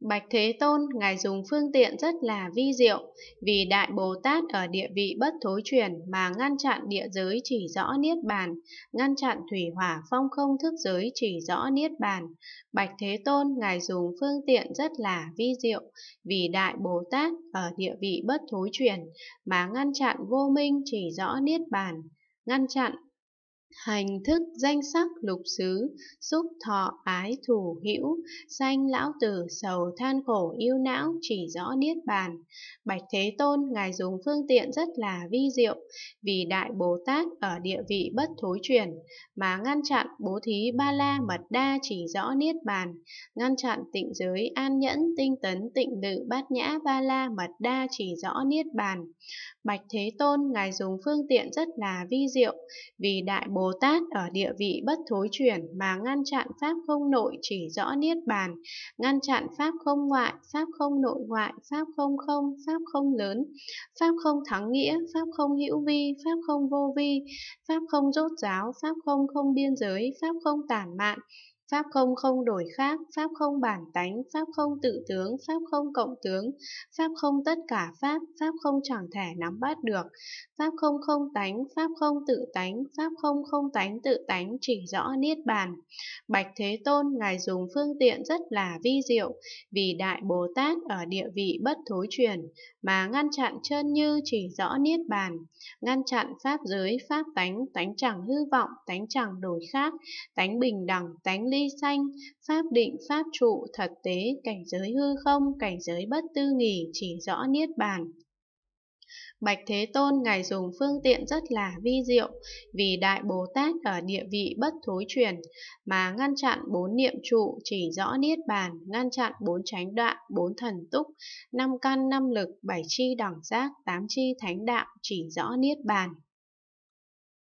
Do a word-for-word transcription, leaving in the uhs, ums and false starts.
Bạch Thế Tôn, Ngài dùng phương tiện rất là vi diệu, vì Đại Bồ Tát ở địa vị bất thối chuyển mà ngăn chặn địa giới chỉ rõ Niết Bàn, ngăn chặn thủy hỏa phong không thức giới chỉ rõ Niết Bàn. Bạch Thế Tôn, Ngài dùng phương tiện rất là vi diệu, vì Đại Bồ Tát ở địa vị bất thối chuyển mà ngăn chặn vô minh chỉ rõ Niết Bàn, ngăn chặn hành thức danh sắc lục xứ, xúc thọ ái thủ hữu, sanh lão tử sầu than khổ yêu não chỉ rõ Niết Bàn. Bạch Thế Tôn, Ngài dùng phương tiện rất là vi diệu, vì Đại Bồ Tát ở địa vị bất thối chuyển mà ngăn chặn bố thí ba la mật đa chỉ rõ Niết Bàn, ngăn chặn tịnh giới an nhẫn tinh tấn tịnh lự bát nhã ba la mật đa chỉ rõ Niết Bàn. Bạch Thế Tôn, Ngài dùng phương tiện rất là vi diệu, vì Đại Bồ Tát ở địa vị bất thối chuyển mà ngăn chặn pháp không nội chỉ rõ Niết Bàn, ngăn chặn pháp không ngoại, pháp không nội ngoại, pháp không không, pháp không lớn, pháp không thắng nghĩa, pháp không hữu vi, pháp không vô vi, pháp không rốt ráo, pháp không không biên giới, pháp không tản mạn, pháp không không đổi khác, pháp không bản tánh, pháp không tự tướng, pháp không cộng tướng, pháp không tất cả pháp, pháp không chẳng thể nắm bắt được, pháp không không tánh, pháp không tự tánh, pháp không không tánh tự tánh chỉ rõ Niết Bàn. Bạch Thế Tôn, Ngài dùng phương tiện rất là vi diệu, vì Đại Bồ Tát ở địa vị bất thối chuyển mà ngăn chặn chân như chỉ rõ Niết Bàn, ngăn chặn pháp giới, pháp tánh, tánh chẳng hư vọng, tánh chẳng đổi khác, tánh bình đẳng, tánh ly sanh, pháp định, pháp trụ, thật tế, cảnh giới hư không, cảnh giới bất tư nghì chỉ rõ Niết Bàn. Bạch Thế Tôn, Ngài dùng phương tiện rất là vi diệu, vì Đại Bồ Tát ở địa vị bất thối chuyển mà ngăn chặn bốn niệm trụ chỉ rõ Niết Bàn, ngăn chặn bốn chánh đoạn, bốn thần túc, năm căn năm lực, bảy chi đẳng giác, tám chi thánh đạo chỉ rõ Niết Bàn.